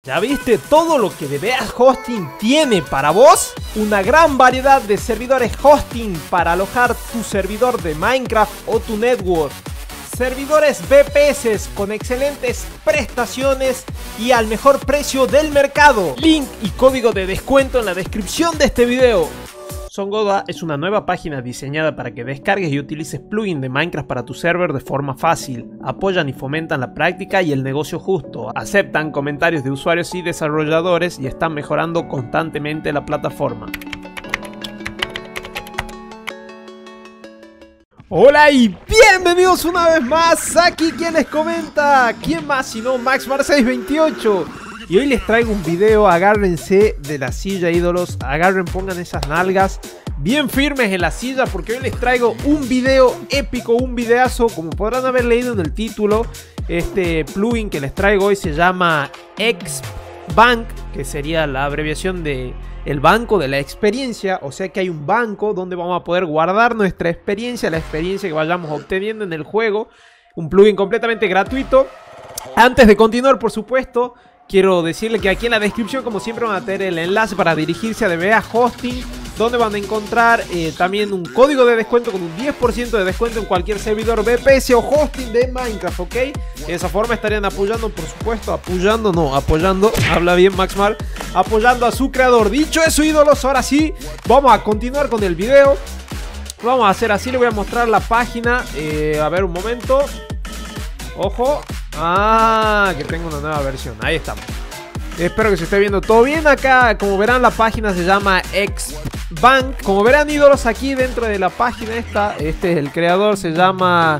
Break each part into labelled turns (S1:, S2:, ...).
S1: ¿Ya viste todo lo que DBA Hosting tiene para vos? Una gran variedad de servidores hosting para alojar tu servidor de Minecraft o tu network. Servidores VPS con excelentes prestaciones y al mejor precio del mercado. Link y código de descuento en la descripción de este video. Songoda es una nueva página diseñada para que descargues y utilices plugins de Minecraft para tu server de forma fácil. Apoyan y fomentan la práctica y el negocio justo. Aceptan comentarios de usuarios y desarrolladores y están mejorando constantemente la plataforma. Hola y bienvenidos una vez más. Aquí quien les comenta, ¿quién más sino Maxmar628? Y hoy les traigo un video. Agárrense de la silla, ídolos. Pongan esas nalgas bien firmes en la silla, porque hoy les traigo un video épico, un videazo. Como podrán haber leído en el título, este plugin que les traigo hoy se llama Xbank, que sería la abreviación de el banco de la experiencia. O sea que hay un banco donde vamos a poder guardar nuestra experiencia, la experiencia que vayamos obteniendo en el juego. Un plugin completamente gratuito. Antes de continuar, por supuesto, quiero decirle que aquí en la descripción, como siempre, van a tener el enlace para dirigirse a DBA Hosting, donde van a encontrar también un código de descuento con un 10% de descuento en cualquier servidor VPS o hosting de Minecraft, ¿ok? De esa forma estarían apoyando, por supuesto, apoyando, habla bien Maxmar, apoyando a su creador. Dicho eso, ídolos, ahora sí, vamos a continuar con el video. Vamos a hacer así, le voy a mostrar la página, a ver un momento. Ojo. Ah, que tengo una nueva versión. Ahí estamos. Espero que se esté viendo todo bien acá. Como verán, la página se llama Xbank. Como verán, ídolos, aquí dentro de la página este es el creador. Se llama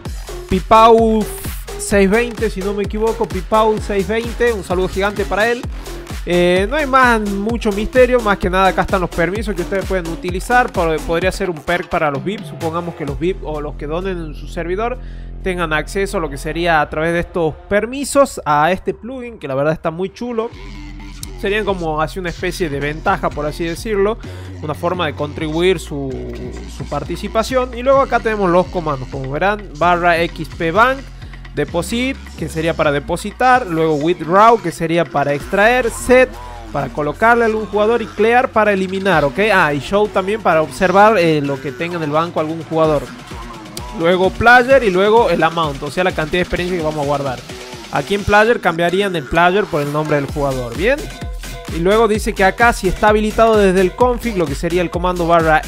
S1: Pipau620, si no me equivoco. Pipau620. Un saludo gigante para él. No hay mucho misterio. Más que nada, acá están los permisos que ustedes pueden utilizar. Podría ser un perk para los VIP. Supongamos que los VIP o los que donen en su servidor tengan acceso a lo que sería a través de estos permisos a este plugin, que la verdad está muy chulo. Serían como así una especie de ventaja, por así decirlo, una forma de contribuir su participación. Y luego acá tenemos los comandos, como verán: /xpbank, deposit, que sería para depositar, luego withdraw, que sería para extraer, set para colocarle a algún jugador y clear para eliminar, ¿ok? Y show también para observar lo que tenga en el banco algún jugador. Luego player y luego el amount, o sea, la cantidad de experiencia que vamos a guardar. Aquí en player cambiarían el player por el nombre del jugador, ¿bien? Y luego dice que acá, si está habilitado desde el config, lo que sería el comando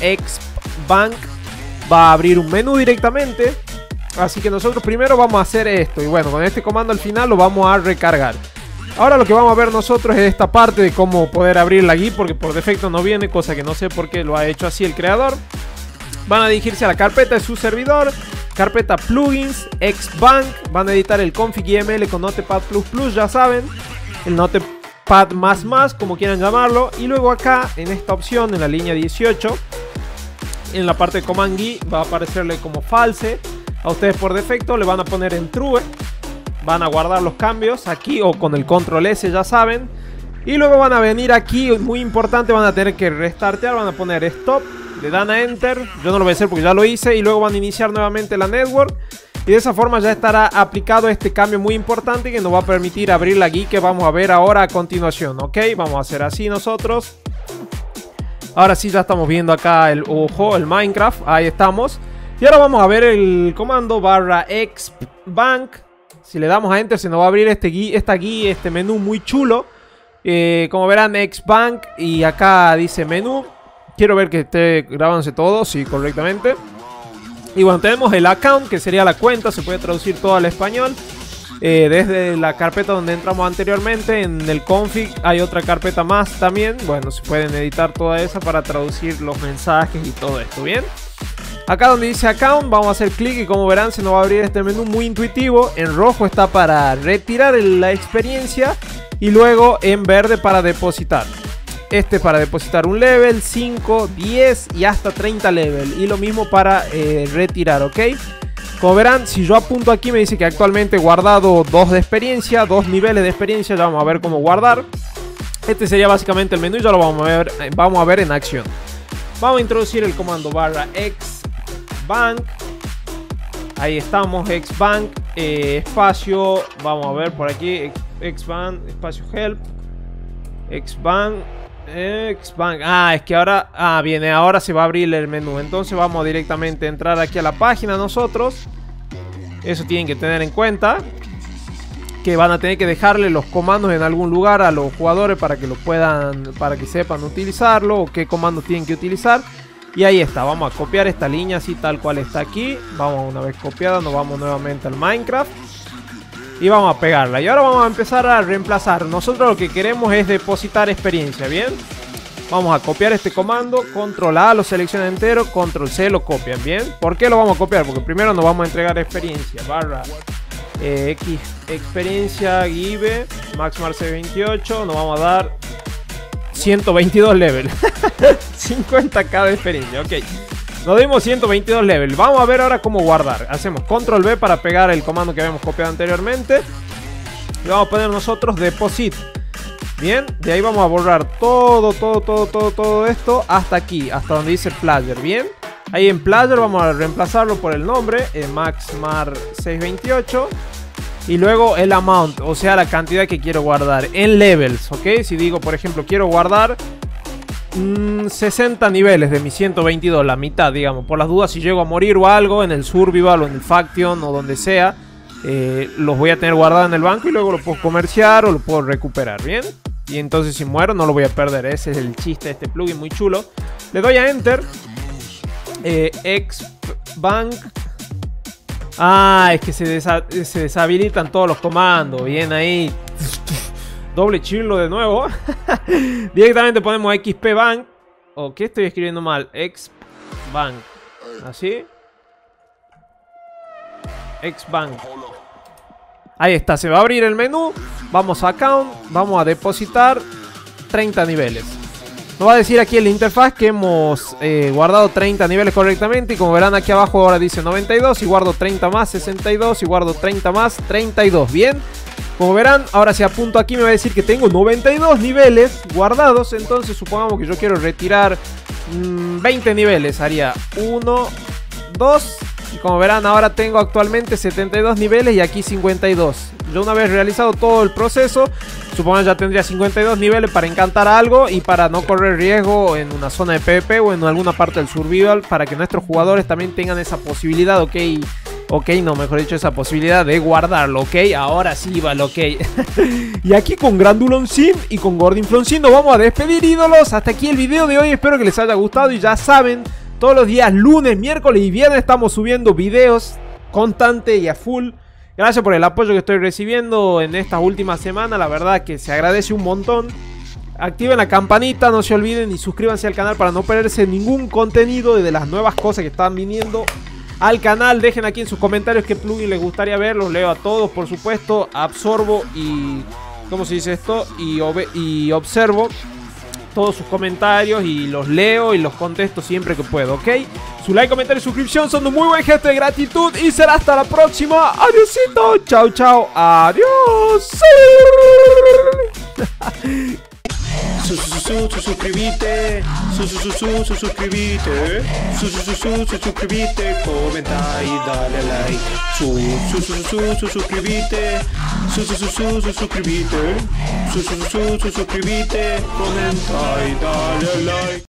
S1: /xbank, va a abrir un menú directamente. Así que nosotros primero vamos a hacer esto. Y bueno, con este comando al final lo vamos a recargar. Ahora lo que vamos a ver nosotros es esta parte de cómo poder abrir la GUI, porque por defecto no viene, cosa que no sé por qué lo ha hecho así el creador. Van a dirigirse a la carpeta de su servidor, carpeta plugins, Xbank. Van a editar el config YML con Notepad++, ya saben. El Notepad++, como quieran llamarlo. Y luego acá, en esta opción, en la línea 18, en la parte de Command GUI, va a aparecerle como false. A ustedes por defecto le van a poner en true. Van a guardar los cambios aquí o con el control S, ya saben. Y luego van a venir aquí, muy importante, van a tener que restartear. Van a poner stop. Le dan a enter, yo no lo voy a hacer porque ya lo hice. Y luego van a iniciar nuevamente la network. Y de esa forma ya estará aplicado este cambio muy importante que nos va a permitir abrir la GUI que vamos a ver ahora a continuación, ¿ok? Vamos a hacer así nosotros. Ahora sí ya estamos viendo acá el Minecraft, ahí estamos. Y ahora vamos a ver el comando /xbank. Si le damos a enter se nos va a abrir este menú muy chulo. Como verán, Xbank, y acá dice menú. Quiero ver que esté grabándose todo, sí, correctamente. Y bueno, tenemos el account, que sería la cuenta, se puede traducir todo al español. Desde la carpeta donde entramos anteriormente, en el config hay otra carpeta más también. Bueno, se pueden editar toda esa para traducir los mensajes y todo esto, ¿bien? Acá donde dice account, vamos a hacer clic y como verán se nos va a abrir este menú muy intuitivo. En rojo está para retirar la experiencia y luego en verde para depositar. Para depositar un level, 5, 10 y hasta 30 level. Y lo mismo para retirar, ¿ok? Como verán, si yo apunto aquí me dice que actualmente he guardado 2 de experiencia, 2 niveles de experiencia. Ya vamos a ver cómo guardar. Este sería básicamente el menú y ya lo vamos a ver en acción. Vamos a introducir el comando /xbank. Ahí estamos, Xbank, espacio, vamos a ver por aquí, Xbank, espacio help. Xbang. Ah, es que ahora... Ah, viene, ahora se va a abrir el menú. Entonces vamos directamente a entrar aquí a la página nosotros. Eso tienen que tener en cuenta. Que van a tener que dejarle los comandos en algún lugar a los jugadores para que lo puedan... Para que sepan utilizarlo o qué comandos tienen que utilizar. Y ahí está, vamos a copiar esta línea así tal cual está aquí. Vamos, una vez copiada, nos vamos nuevamente al Minecraft. Y vamos a pegarla. Y ahora vamos a empezar a reemplazar. Nosotros lo que queremos es depositar experiencia, ¿bien? Vamos a copiar este comando. Control A lo selecciona entero. Control C lo copian, ¿bien? ¿Por qué lo vamos a copiar? Porque primero nos vamos a entregar experiencia. Barra X experiencia give Maxmar C28. Nos vamos a dar 122 level. 50k de experiencia, ok. Nos dimos 122 level. Vamos a ver ahora cómo guardar. Hacemos control B para pegar el comando que habíamos copiado anteriormente. Y vamos a poner nosotros deposit. Bien, de ahí vamos a borrar todo esto hasta aquí, hasta donde dice player. Bien, ahí en player vamos a reemplazarlo por el nombre, Maxmar 628. Y luego el amount, o sea la cantidad que quiero guardar en levels, ok. Si digo por ejemplo quiero guardar 60 niveles de mi 122, la mitad, digamos, por las dudas si llego a morir o algo en el survival o en el faction o donde sea, los voy a tener guardados en el banco y luego lo puedo comerciar o lo puedo recuperar, bien. Y entonces si muero no lo voy a perder. Ese es el chiste de este plugin, muy chulo. Le doy a enter. Xbank. Ah, es que se deshabilitan todos los comandos. Bien ahí. Doble chilo de nuevo. Directamente ponemos XP Bank. ¿O qué estoy escribiendo mal? Xbank. Así. Xbank. Ahí está, se va a abrir el menú. Vamos a account. Vamos a depositar 30 niveles. Nos va a decir aquí en la interfaz que hemos guardado 30 niveles correctamente. Y como verán aquí abajo ahora dice 92. Y guardo 30 más, 62. Y guardo 30 más, 32. Bien. Como verán, ahora si apunto aquí me va a decir que tengo 92 niveles guardados. Entonces supongamos que yo quiero retirar 20 niveles. Haría 1, 2. Y como verán ahora tengo actualmente 72 niveles y aquí 52. Yo una vez realizado todo el proceso, supongo ya tendría 52 niveles para encantar algo y para no correr riesgo en una zona de PvP o en alguna parte del survival, para que nuestros jugadores también tengan esa posibilidad, no, mejor dicho, esa posibilidad de guardarlo, ok. Ahora sí vale, ok. Y aquí con Grandulon Sim y con Gordinflon Sim nos vamos a despedir, ídolos. Hasta aquí el video de hoy, espero que les haya gustado y ya saben, todos los días lunes, miércoles y viernes estamos subiendo videos constante y a full. Gracias por el apoyo que estoy recibiendo en estas últimas semanas. La verdad que se agradece un montón. Activen la campanita, no se olviden y suscríbanse al canal para no perderse ningún contenido de las nuevas cosas que están viniendo al canal. Dejen aquí en sus comentarios qué plugin les gustaría ver. Los leo a todos, por supuesto. Absorbo y... ¿cómo se dice esto? Y observo todos sus comentarios y los leo y los contesto siempre que puedo, ¿ok? Su like, comentario y suscripción son de muy buen gesto de gratitud y será hasta la próxima. Adiósito, chao, chao, adiós. Suscríbete, suscríbete, suscríbete, comenta y dale like. Suscríbete, suscríbete, comenta y dale like.